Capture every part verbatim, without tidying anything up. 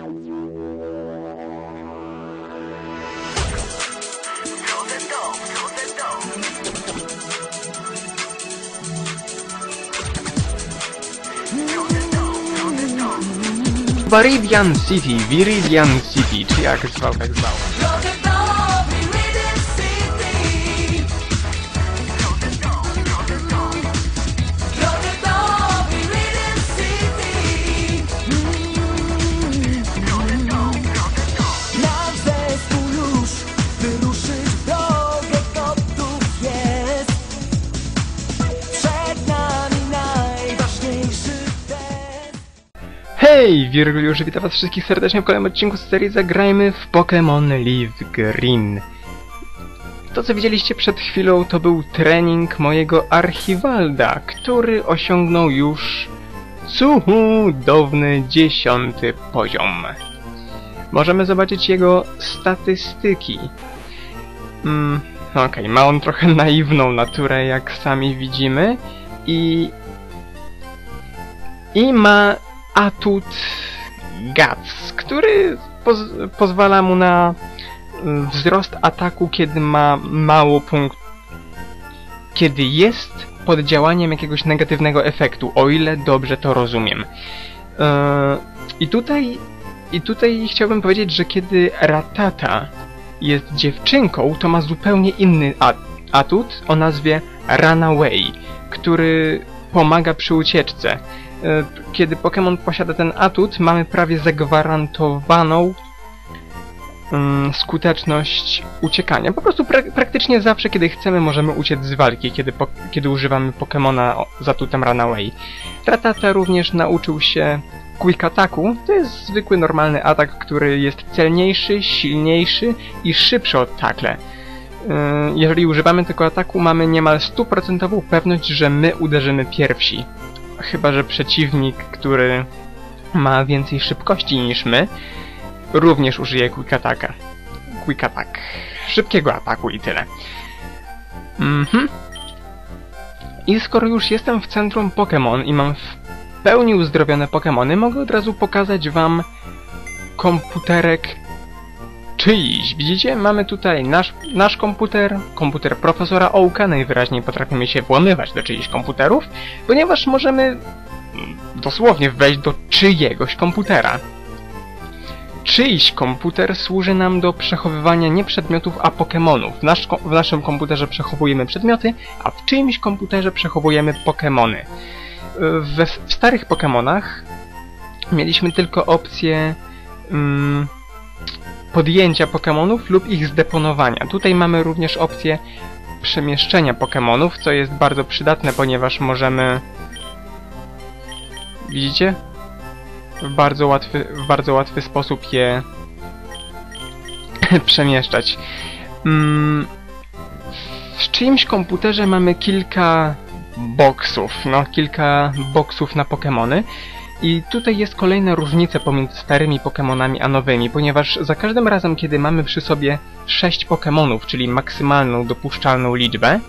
Viridian City, Viridian City, czy jak zwał, tak zwał. Hej, Wirguliuszy, witam was wszystkich serdecznie w kolejnym odcinku z serii Zagrajmy w Pokémon Leaf Green. To, co widzieliście przed chwilą, to był trening mojego Archivalda, który osiągnął już cudowny dziesiąty poziom. Możemy zobaczyć jego statystyki. Mm, Okej, okay, ma on trochę naiwną naturę, jak sami widzimy, i... i ma atut Guts, który poz pozwala mu na wzrost ataku, kiedy ma mało punktów, kiedy jest pod działaniem jakiegoś negatywnego efektu, o ile dobrze to rozumiem. Yy, I tutaj i tutaj chciałbym powiedzieć, że kiedy Rattata jest dziewczynką, to ma zupełnie inny at atut o nazwie Runaway, który pomaga przy ucieczce. Kiedy Pokémon posiada ten atut, mamy prawie zagwarantowaną um, skuteczność uciekania. Po prostu pra praktycznie zawsze, kiedy chcemy, możemy uciec z walki, kiedy, po kiedy używamy Pokémona z atutem Runaway. Rattata również nauczył się Quick Attacku. To jest zwykły, normalny atak, który jest celniejszy, silniejszy i szybszy od Tackle. Yy, jeżeli używamy tego ataku, mamy niemal stuprocentową pewność, że my uderzymy pierwsi. Chyba że przeciwnik, który ma więcej szybkości niż my, również użyje Quick Attacka. Quick Attack. Szybkiego ataku i tyle. Mhm. I skoro już jestem w centrum Pokémon i mam w pełni uzdrowione Pokémony, mogę od razu pokazać wam komputerek czyjś. Widzicie? Mamy tutaj nasz, nasz komputer, komputer profesora Oaka. Najwyraźniej potrafimy się włamywać do czyichś komputerów, ponieważ możemy dosłownie wejść do czyjegoś komputera. Czyjś komputer służy nam do przechowywania nie przedmiotów, a Pokémonów. W, nasz, w naszym komputerze przechowujemy przedmioty, a w czyimś komputerze przechowujemy Pokémony. We, w starych Pokémonach mieliśmy tylko opcję mm, podjęcia Pokémonów lub ich zdeponowania. Tutaj mamy również opcję przemieszczenia Pokémonów, co jest bardzo przydatne, ponieważ możemy... Widzicie? W bardzo łatwy, w bardzo łatwy sposób je przemieszczać. Mm, w czyimś komputerze mamy kilka boksów, no kilka boksów na Pokémony. I tutaj jest kolejna różnica pomiędzy starymi Pokémonami a nowymi, ponieważ za każdym razem, kiedy mamy przy sobie sześć Pokémonów, czyli maksymalną dopuszczalną liczbę,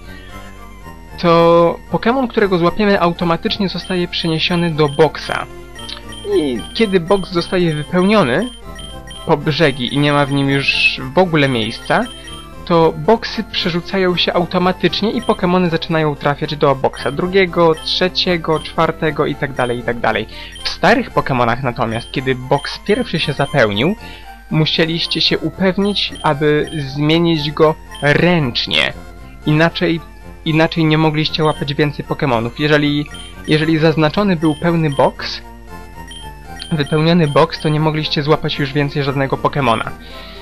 to Pokémon, którego złapiemy, automatycznie zostaje przeniesiony do boksa. I kiedy boks zostaje wypełniony po brzegi i nie ma w nim już w ogóle miejsca, to boksy przerzucają się automatycznie i Pokémony zaczynają trafiać do boksa drugiego, trzeciego, czwartego itd., itd. W starych Pokémonach natomiast, kiedy boks pierwszy się zapełnił, musieliście się upewnić, aby zmienić go ręcznie. Inaczej, inaczej nie mogliście łapać więcej Pokémonów. Jeżeli, jeżeli zaznaczony był pełny boks, wypełniony boks, to nie mogliście złapać już więcej żadnego Pokémona.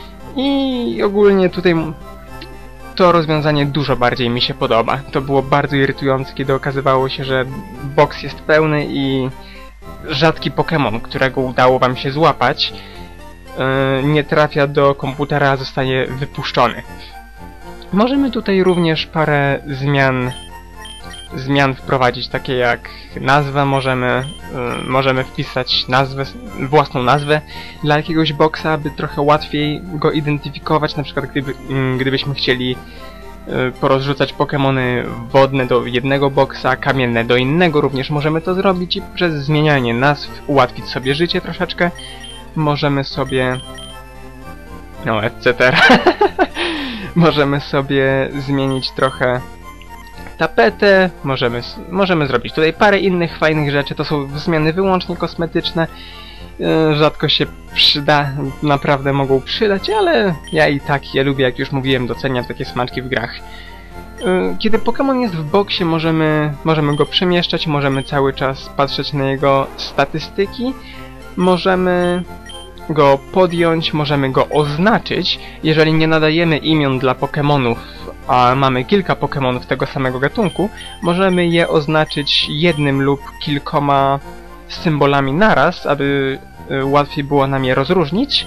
I ogólnie tutaj to rozwiązanie dużo bardziej mi się podoba. To było bardzo irytujące, kiedy okazywało się, że boks jest pełny i rzadki Pokémon, którego udało wam się złapać, yy, nie trafia do komputera, a zostaje wypuszczony. Możemy tutaj również parę zmian zmian wprowadzić, takie jak nazwę, możemy, y, możemy wpisać nazwę, własną nazwę dla jakiegoś boksa, aby trochę łatwiej go identyfikować, na przykład gdyby, y, gdybyśmy chcieli y, porozrzucać Pokémony wodne do jednego boksa, kamienne do innego, również możemy to zrobić i przez zmienianie nazw ułatwić sobie życie troszeczkę. możemy sobie... No, et cetera. Możemy sobie zmienić trochę tapetę, możemy, możemy zrobić tutaj parę innych fajnych rzeczy. To są zmiany wyłącznie kosmetyczne. Rzadko się przyda, naprawdę mogą przydać, ale ja i tak je lubię, jak już mówiłem, doceniam takie smaczki w grach. Kiedy Pokémon jest w boksie, możemy, możemy go przemieszczać, możemy cały czas patrzeć na jego statystyki, możemy go podjąć, możemy go oznaczyć. Jeżeli nie nadajemy imion dla Pokémonów, a mamy kilka Pokémonów tego samego gatunku, możemy je oznaczyć jednym lub kilkoma symbolami naraz, aby łatwiej było nam je rozróżnić.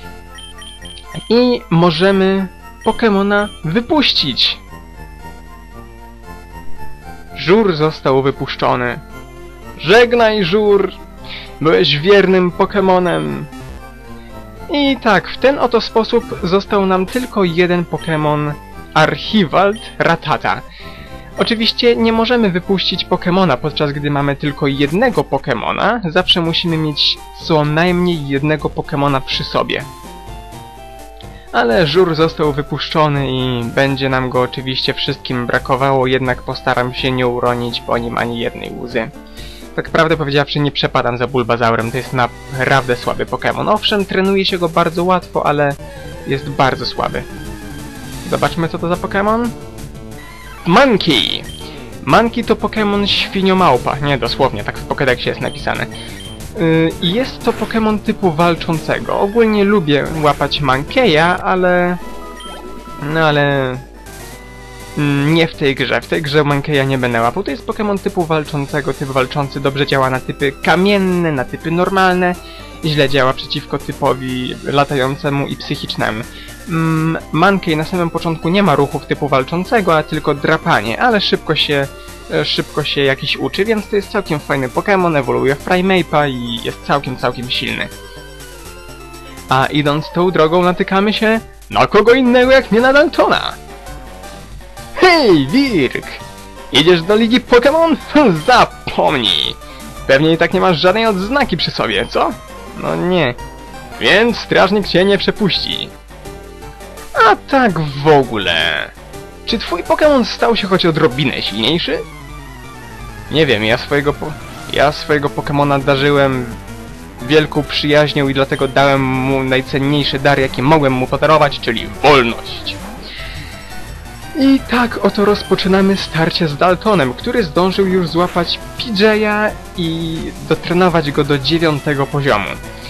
I możemy Pokémona wypuścić. Żur został wypuszczony. Żegnaj, Żur! Byłeś wiernym Pokémonem. I tak, w ten oto sposób został nam tylko jeden Pokémon Archibald Rattata. Oczywiście nie możemy wypuścić Pokemona, podczas gdy mamy tylko jednego Pokemona. Zawsze musimy mieć co najmniej jednego Pokemona przy sobie. Ale Żur został wypuszczony i będzie nam go oczywiście wszystkim brakowało, jednak postaram się nie uronić po nim ani jednej łzy. Tak prawdę powiedziawszy, nie przepadam za Bulbazaurem, to jest naprawdę słaby Pokemon. Owszem, trenuje się go bardzo łatwo, ale jest bardzo słaby. Zobaczmy, co to za Pokemon. Monkey! Monkey to Pokémon świniomałpa, nie dosłownie, tak w Pokédexie jest napisane. I yy, jest to Pokémon typu walczącego. Ogólnie lubię łapać Mankeya, ale... No ale... Nie w tej grze. W tej grze Mankeya nie będę łapał. To jest Pokémon typu walczącego. Typ walczący dobrze działa na typy kamienne, na typy normalne. Źle działa przeciwko typowi latającemu i psychicznemu. Mm, Mankey na samym początku nie ma ruchów typu walczącego, a tylko drapanie, ale szybko się, szybko się jakiś uczy, więc to jest całkiem fajny Pokémon, ewoluuje w Primeape'a i jest całkiem, całkiem silny. A idąc tą drogą natykamy się na kogo innego jak nie na Daltona. Hej, Wirk! Idziesz do Ligi Pokémon? Zapomnij! Pewnie i tak nie masz żadnej odznaki przy sobie, co? No nie. Więc strażnik cię nie przepuści. A tak w ogóle... Czy twój Pokémon stał się choć odrobinę silniejszy? Nie wiem, ja swojego po... ja swojego Pokémona darzyłem wielką przyjaźnią i dlatego dałem mu najcenniejszy dar, jaki mogłem mu podarować, czyli wolność. I tak oto rozpoczynamy starcie z Daltonem, który zdążył już złapać P J i dotrenować go do dziewiątego poziomu.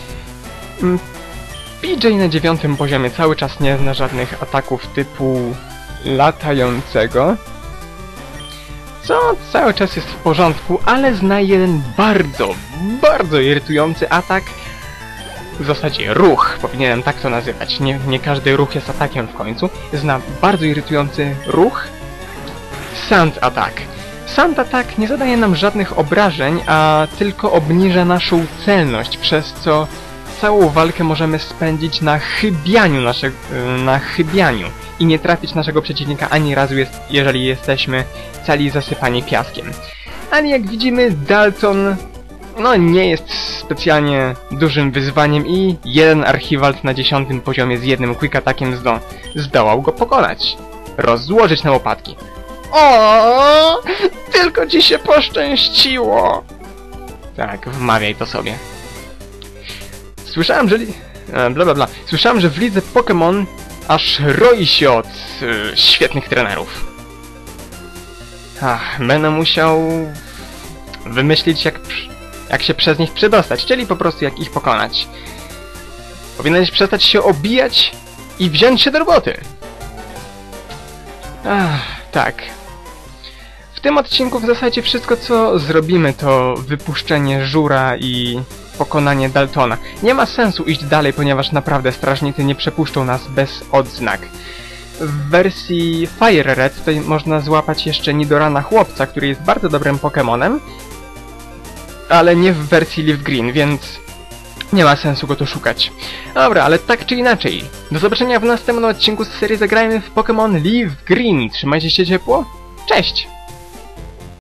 P J na dziewiątym poziomie cały czas nie zna żadnych ataków typu latającego, co cały czas jest w porządku, ale zna jeden bardzo, bardzo irytujący atak. W zasadzie ruch, powinienem tak to nazywać, nie, nie każdy ruch jest atakiem w końcu. Zna bardzo irytujący ruch Sand Attack. Sand Attack nie zadaje nam żadnych obrażeń, a tylko obniża naszą celność, przez co całą walkę możemy spędzić na chybianiu naszego, na chybianiu i nie trafić naszego przeciwnika ani razu, jest, jeżeli jesteśmy cali zasypani piaskiem. Ale jak widzimy, Dalton no nie jest specjalnie dużym wyzwaniem i jeden Archibald na dziesiątym poziomie z jednym quick attackiem zdo zdołał go pokonać. Rozłożyć na łopatki. O, tylko ci się poszczęściło! Tak, wmawiaj to sobie. Słyszałem, że... Bla bla bla. Słyszałem, że w lidze Pokémon aż roi się od yy, świetnych trenerów. Ach, będę musiał wymyślić jak, jak się przez nich przedostać, czyli po prostu jak ich pokonać. Powinieneś przestać się obijać i wziąć się do roboty. Ach, tak. W tym odcinku w zasadzie wszystko co zrobimy to wypuszczenie Żura i pokonanie Daltona. Nie ma sensu iść dalej, ponieważ naprawdę strażnicy nie przepuszczą nas bez odznak. W wersji Fire Red tutaj można złapać jeszcze Nidorana Chłopca, który jest bardzo dobrym Pokemonem, ale nie w wersji Leaf Green, więc nie ma sensu go tu szukać. Dobra, ale tak czy inaczej, do zobaczenia w następnym odcinku z serii Zagrajmy w Pokémon Leaf Green. Trzymajcie się ciepło, cześć!